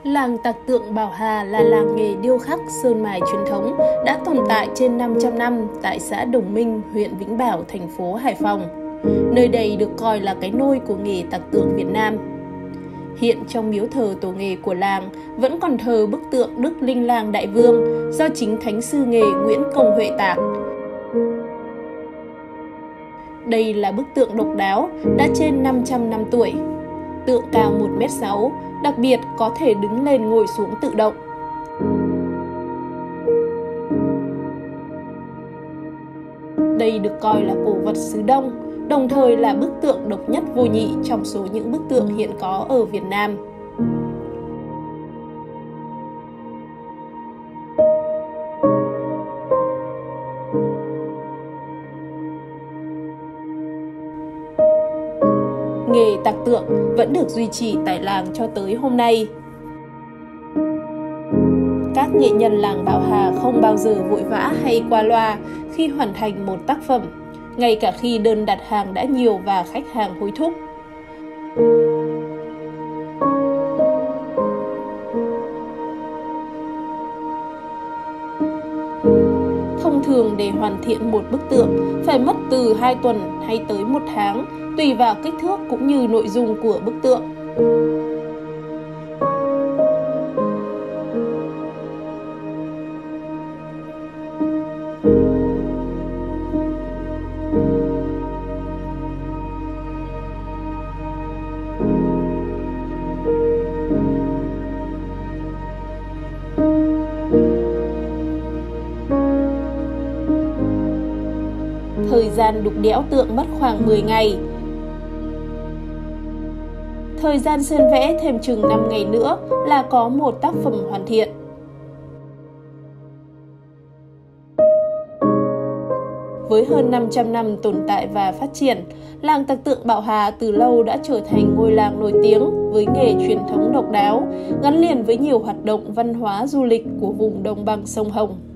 Làng Tạc Tượng Bảo Hà là làng nghề điêu khắc sơn mài truyền thống đã tồn tại trên 500 năm tại xã Đồng Minh, huyện Vĩnh Bảo, thành phố Hải Phòng. Nơi đây được coi là cái nôi của nghề tạc tượng Việt Nam. Hiện trong miếu thờ tổ nghề của làng vẫn còn thờ bức tượng Đức Linh Lang Đại Vương do chính thánh sư nghề Nguyễn Công Huệ tạc. Đây là bức tượng độc đáo đã trên 500 năm tuổi. Tượng cao 1,6 m, đặc biệt có thể đứng lên ngồi xuống tự động. Đây được coi là cổ vật xứ Đông, đồng thời là bức tượng độc nhất vô nhị trong số những bức tượng hiện có ở Việt Nam. Nghề tạc tượng vẫn được duy trì tại làng cho tới hôm nay. Các nghệ nhân làng Bảo Hà không bao giờ vội vã hay qua loa khi hoàn thành một tác phẩm, ngay cả khi đơn đặt hàng đã nhiều và khách hàng hối thúc. Thông thường để hoàn thiện một bức tượng phải mất từ 2 tuần hay tới 1 tháng, tùy vào kích thước cũng như nội dung của bức tượng. Thời gian đục đẽo tượng mất khoảng 10 ngày. Thời gian sơn vẽ thêm chừng 5 ngày nữa là có một tác phẩm hoàn thiện. Với hơn 500 năm tồn tại và phát triển, làng Tạc Tượng Bảo Hà từ lâu đã trở thành ngôi làng nổi tiếng với nghề truyền thống độc đáo, gắn liền với nhiều hoạt động văn hóa du lịch của vùng đồng bằng sông Hồng.